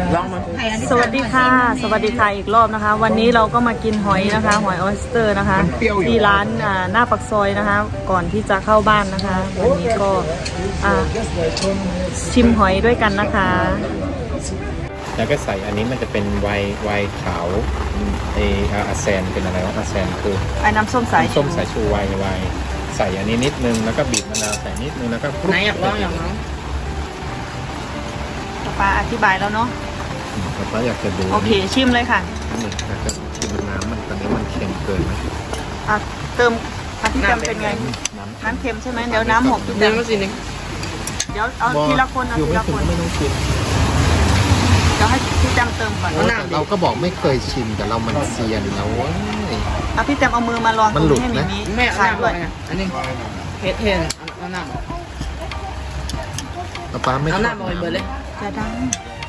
ลองมาสวัสดีค่ะอีกรอบนะคะ วันนี้เราก็มากินหอยนะคะหอยออสเตอร์นะคะที่ร้านหน้าปากซอยนะคะก่อนที่จะเข้าบ้านนะคะวันนี้ก็ชิมหอยด้วยกันนะคะแล้วก็ใส่อันนี้มันจะเป็นไวน์ขาวอาแซนเป็นอะไรวะอาแซนคือน้ำส้มสายชูไวน์ใส่อันนี้นิดนึงแล้วก็บีบมะนาวใส่นิดนึงแล้วก็ไหนอยากลองอย่างน้องป้าอธิบายแล้วเนาะป้าอยากจะดูโอเคชิมเลยค่ะนี่แล้วก็ชิมน้ำมันตอนนี้มันเค็มเกินไหมเติมพี่จำเป็นไงน้ำเค็มใช่ไหมเดี๋ยวน้ำหกเดี๋ยวมาสินึงเดี๋ยวเอาทีละคนทีละคนไม่ต้องชิมเดี๋ยวให้พี่จำเติมก่อนเราก็บอกไม่เคยชิมแต่เรามันเซียนแล้วพี่จำเอามือมาลองมันหลุดนะแม่ขายด้วยอันนี้เผ็ดเอาหน้าป้าไม่เอาหน้ามาเบอร์เลยจะดัง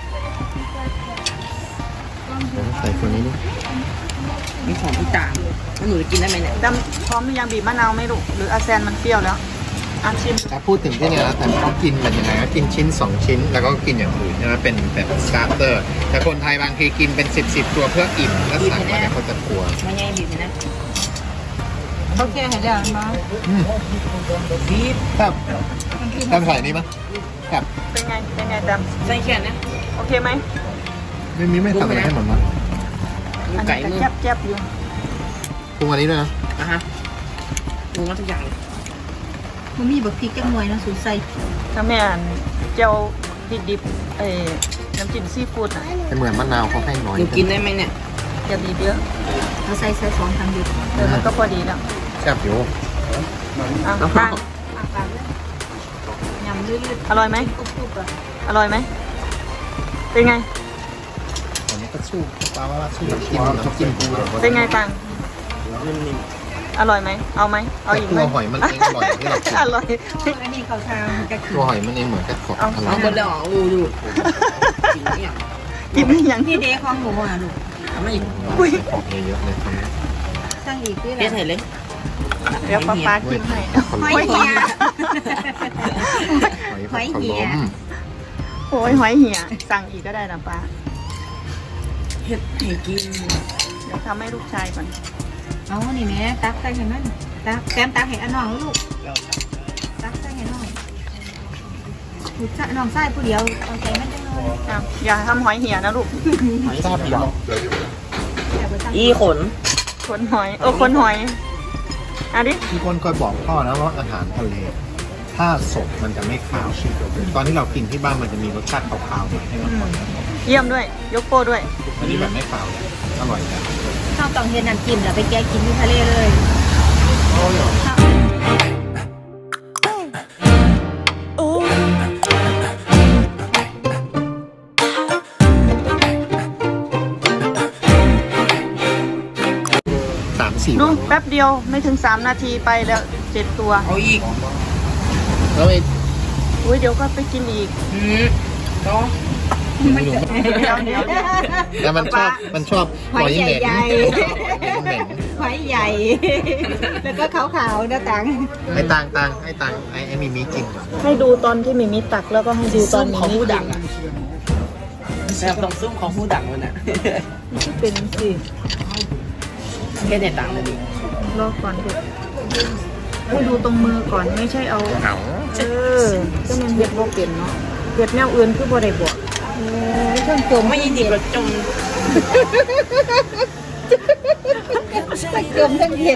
ใส่ตัวนี้นี่มีหอมพี่ต่างแล้วหนูจะกินได้ไหมเนี่ยจำพร้อมหรือยังบีบมะนาวไม่รู้หรืออาแซนมันเปรี้ยวแล้วชิมแต่พูดถึงที่นี่นะแต่เขากินแบบยังไงก็กินชิ้น2ชิ้นแล้วก็กินอย่างอื่นนะเป็นแบบสตาร์เตอร์แต่คนไทยบางทีกินเป็น10ตัวเพื่ออิ่มแล้วสั่งมาแต่เขาจะกลัวไม่ง่ายบีบนะเขาแค่เห็นอย่างมาบีบครับจำใส่นี่มั้ยครับเป็นไงจำใส่แค่นี้โอเคไหมไม่ทำอะไรให้หมดมั้ยไก่มือแจ๊บอยู่ปรุงอันนี้ด้วยนะฮะปรุงมาทุกอย่างมันมีแบบพริกแกงหน่วยนะสูตรใส่ถ้าแม่เจียวพริกดิบน้ำจิ้มซีฟู้ดน่ะเป็นเหมือนมะนาวเขาให้น้อยกินได้ไหมเนี่ยจะดีเยอะเราใส่2 ทางดิบมันก็พอดีแล้วแซ่บอยู่ตั้งยำลื่นๆอร่อยไหมอร่อยไหมเป็นไงตอนนี้ก็สู้ปลาว่าสู้กินเป็นไงตังอร่อยไหมเอาไหมเอาอีกไหมตัวหอยมันเองอร่อยที่เรากินอร่อยอันนี้เขาทำกระตัวหอยมันเองเหมือนกระขอบเอาบนดอกดูกินเนี่ยกินอย่างที่เด็กของหนูอ่ะลูกทำไม่อีกของเยอะเลยครับสั่งอีกที่ไหนเลยเดี๋ยวป้ากินให้หอยเหี่ยโอ้ยหอยเหี่ยสั่งอีกก็ได้นะป้าเห็ดกินเดี๋ยวทำให้ลูกชายก่อนเอานี่แม่ตักใส่เห็นไหมตักเห็นอันน้องลูกตักใส่เห็นน้องน้องใส่ผู้เดียวเอาใจไม่ได้เลยอย่าทำหอยเหี่ยนะลูกหอยทอดหรออีขนหอยขนหอยอันนี้มีคนเคยบอกพ่อนะว่าอาหารทะเลถ้าสดมันจะไม่ขาวตอนที่เรากินที่บ้านมันจะมีรสชาติขาวๆหน่อยให้มันเยี่ยมด้วยยกโป้ด้วยอันนี้แบบไม่ขาวอร่อยนะข้าวต้องเฮ็ดน้ำจิ้มแล้วไปแกะกินที่ทะเลเลยนู่นแป๊บเดียวไม่ถึง3 นาทีไปแล้ว7 ตัวเอาอีกแล้วไปอุ้ยเดี๋ยวก็ไปกินอีกต่อแต่มันชอบหอยใหญ่หอยใหญ่แล้วก็ขาวๆนะตังไอ้มีมีจริงให้ดูตอนที่มีมีตักแล้วก็ให้ดูตอนมีมีดังแบบต้องซุ้มของผู้ดังมันน่ะเป็นสิแค่เนี่ยตังเลยดิรอก่อนเถอะให้ดูตรงมือก่อนไม่ใช่เอาก็มันเห็ดโบเปลี่ยนเนาะเห็ดแนวอื่นคือโบได้บวกเครื่องตัวไม่ยินดีกับจมแต่เกิมทั้งเห็ด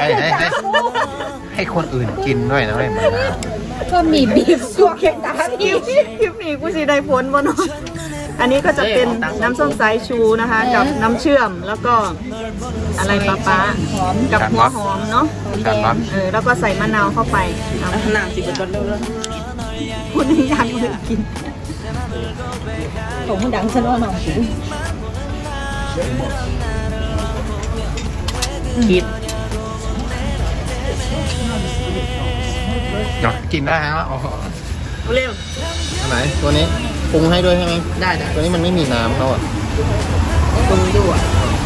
ให้คนอื่นกินด้วยนะไม่เหมือนก็มีบีบสุกแค่ตาคลิปนี้กูสิได้ผลบ่เนาะอันนี้ก็จะเป็นน้ำส้มสายชูนะคะกับน้ำเชื่อมแล้วก็อะไรป้ากับหัวหอมเนาะแล้วก็ใส่มะนาวเข้าไปน้ำสิบต้นเร็วๆพูดให้ยากเลยกินของดังซะแล้วหน่อยคิดกินได้ฮะเร็วไหนตัวนี้ปรุงให้ด้วยใช่ไหมได้ตัวนี้มันไม่มีน้ำเขาอ่ะปรุงด้วย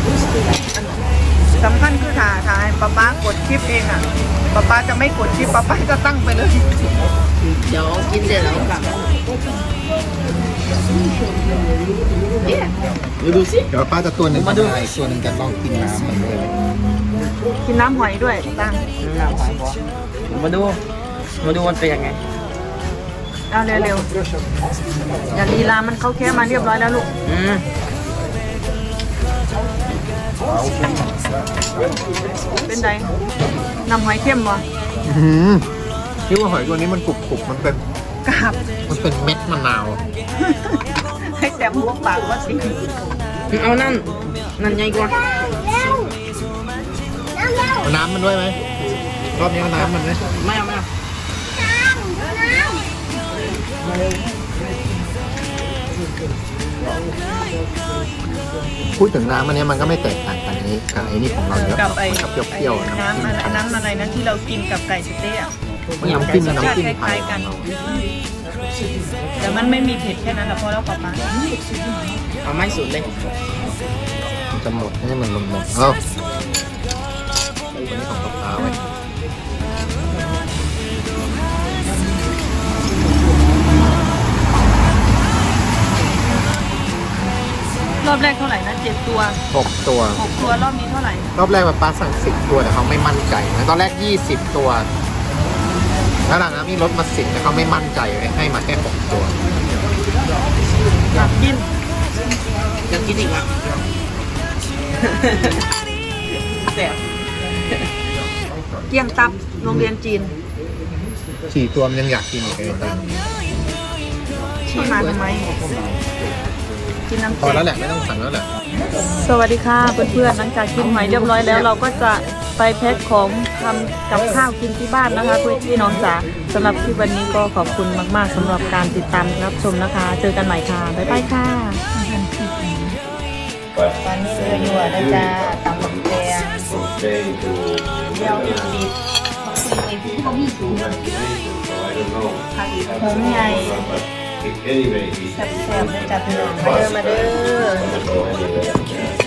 สำคัญคือถ่ายป้ากดคลิปเองอ่ะป้าจะไม่กดคลิปป้าจะตั้งไปเลยเดี๋ยวกินเสร็จแล้วกลับดูสิเดี๋ยวป้าจะตัวหนึ่งมาดูอีกตัวหนึ่งจะลองกินน้ำมันเลยกินน้ำหอยด้วยตั้งมาดูมันเป็นยังไงเอาเร็วๆอย่าลีลามันเข้าแค่มาเรียบร้อยแล้วลูกเป็นไงน้ำหอยเข้มบ่คิดว่าหอยตัวนี้มันกรุบๆมันเป็นกราบมันเป็นเม็ดมะนาวให้แต้มหัวปากว่าสิเอานั่นใหญ่กว่าเอาน้ำมันด้วยไหมรอบนี้เอาน้ำมันไหมไม่เอาพูดถึงน้ำอันนี้มันก็ไม่แตกต่างกันนี้กับไอ้นี่ของเราเยอะกับไอ้กับเปรี้ยวๆน้ำอะไรนะที่เรากินกับไก่สเต๊ะน้ำจิ้มรสชาติไทคล้าย ยๆกัน แต่มันไม่มีเผ็ดแค่นั้นแหละพอแล้วป๊าป๊าเอาไม่สุดเลยมันจะหมดให้มันหมดเอ้าอันนี้ของปลาไว้รอบแรกเท่าไหร่นะ7 ตัว 6 ตัว 6 ตัวรอบนี้เท่าไหร่รอบแรกแบบป้าสั่ง10 ตัวแต่เขาไม่มั่นใจนะตอนแรก20 ตัวแล้วหลังนั้นมีลดมา10แต่เขาไม่มั่นใจเลยให้มาแค่6 ตัวอยากกินจะกินอีกละแซ่บเกี๊ยงตับโรงเรียนจีน 4 ตัวมันยังอยากกินอีกเลยตอนที่มาทำไมกินน้ำพอเจ๊แล้วแหละไม่ต้องสั่งแล้วแหละสวัสดีค่ะเพื่อนๆหลังจากกินหอยเรียบร้อยแล้วเราก็จะไปแพ็คของทำกับข้าวกินที่บ้านนะคะเพื่อนพี่น้องจ๋าสำหรับคลิปวันนี้ก็ขอบคุณมากๆสำหรับการติดตามรับชมนะคะ เจอกันใหม่ค่ะบ๊ายบายค่ะตอนนี้เรืออยู่นะจ๊ะตำบักแดงเดี่ยวอีกนิดหอมใหญ่แซ่บๆเลยจ้ะพี่น้องมาเด้อ